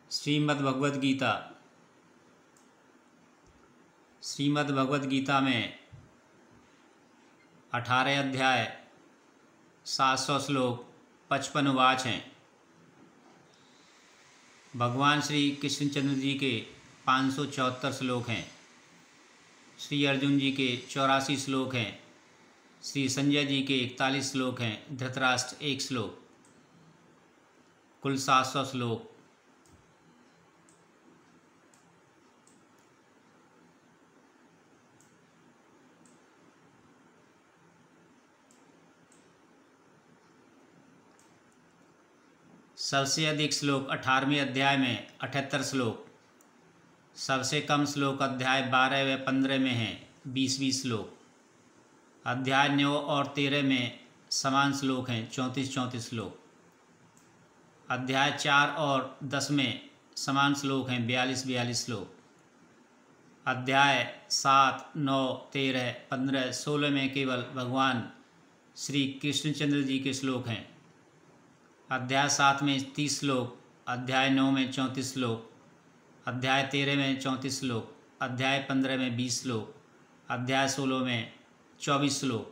श्रीमद् भगवद गीता में 18 अध्याय 700 श्लोक 55 वाच हैं। भगवान श्री कृष्णचंद्र जी के 574 श्लोक हैं। श्री अर्जुन जी के 84 श्लोक हैं। श्री संजय जी के 41 श्लोक हैं। धृतराष्ट्र 1 श्लोक, कुल 700 श्लोक। सबसे अधिक श्लोक 18वें अध्याय में 78 श्लोक। सबसे कम श्लोक अध्याय 12 व 15 में हैं 20-20 श्लोक। अध्याय 9 और 13 में समान श्लोक हैं 34-34 श्लोक। अध्याय 4 और 10 में समान श्लोक हैं 42-42 श्लोक। अध्याय 7, 9, 13, 15, 16 में केवल भगवान श्री कृष्णचंद्र जी के श्लोक हैं। अध्याय 7 में 30 श्लोक, अध्याय 9 में 34 श्लोक, अध्याय 13 में 34 श्लोक, अध्याय 15 में 20 श्लोक, अध्याय 16 में 24 श्लोक।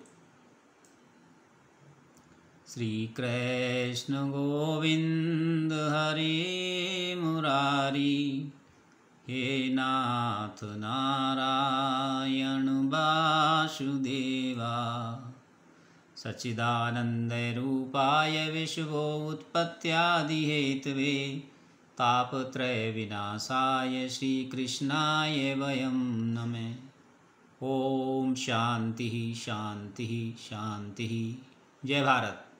श्री कृष्ण गोविंद हरे मुरारी, हे नाथ नारायण वासुदेवा, सच्चिदानंद रूपाय विश्वोत्पत्त्यादिहेतवे, तापत्रय विनाशाय श्रीकृष्णाय वयं नमः। ओम शांति शांति शांति। जय भारत।